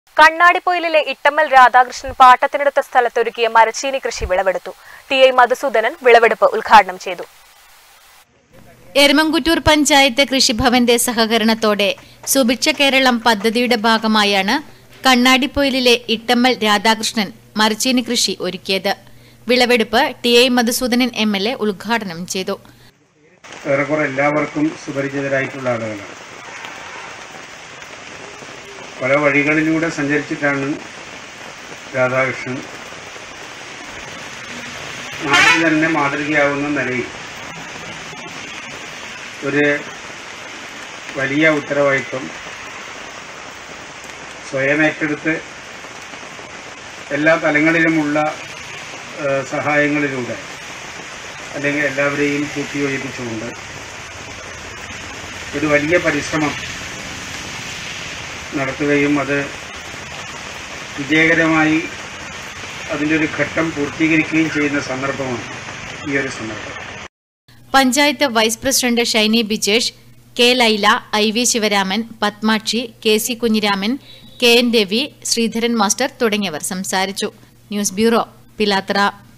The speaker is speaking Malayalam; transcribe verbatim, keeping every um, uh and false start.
കണ്ണാടിപ്പൊയിലിലെ ഇട്ടമ്മൽ രാധാകൃഷ്ണൻ പാട്ടത്തിനെടുത്ത സ്ഥലത്തൊരുക്കിയ മരച്ചീനി കൃഷി വിളവെടുത്തു. ടി ഐ മധുസൂദനൻ വിളവെടുപ്പ് ഉദ്ഘാടനം ചെയ്തു. എരമംകുറ്റൂർ പഞ്ചായത്ത് കൃഷിഭവന്റെ സഹകരണത്തോടെ സുഭിക്ഷ കേരളം പദ്ധതിയുടെ ഭാഗമായാണ് കണ്ണാടിപ്പൊയിലിലെ ഇട്ടമ്മൽ രാധാകൃഷ്ണൻ മരച്ചീനി കൃഷി ഒരുക്കിയത്. വിളവെടുപ്പ് T I Madhusoodanan M L A ഉദ്ഘാടനം ചെയ്തു. ഏറെക്കുറെ എല്ലാവർക്കും സുപരിചിതരായിട്ടുള്ള ആളുകളാണ്. പല വഴികളിലൂടെ സഞ്ചരിച്ചിട്ടാണ് രാധാകൃഷ്ണൻ നാട്ടിൽ തന്നെ മാതൃകയാവുന്ന നിലയിൽ ഒരു വലിയ ഉത്തരവാദിത്വം സ്വയം ഏറ്റെടുത്ത് എല്ലാ തലങ്ങളിലുമുള്ള സഹായങ്ങളിലൂടെ അല്ലെങ്കിൽ എല്ലാവരെയും കൂട്ടിയൊഴിപ്പിച്ചുകൊണ്ട് ഒരു വലിയ പരിശ്രമം നടത്തുകയും അത് വിജയകരമായി അതിൻ്റെ ഒരു ഘട്ടം പൂർത്തീകരിക്കുകയും ചെയ്യുന്ന സന്ദർഭമാണ് ഈ ഒരു സന്ദർഭം. Panchayat vice president Shiny Bijesh, K Laila, I V Sivaraman, Padmakshi, K C Kunhiraman, K N Ravi, Sreedharan master തുടങ്ങിയവർ സംസാരിച്ചു. News bureau, Pilathara.